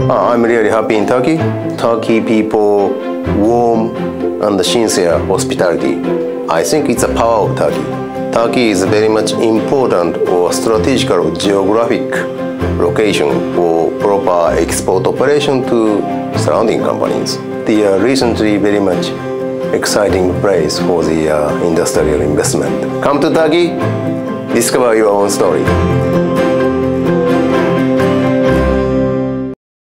I'm really happy in Turkey. Turkey people, warm and sincere hospitality. I think it's a power of Turkey. Turkey is very much important or strategical geographic location for proper export operation to surrounding companies. They are recently very much exciting place for the industrial investment. Come to Turkey, discover your own story.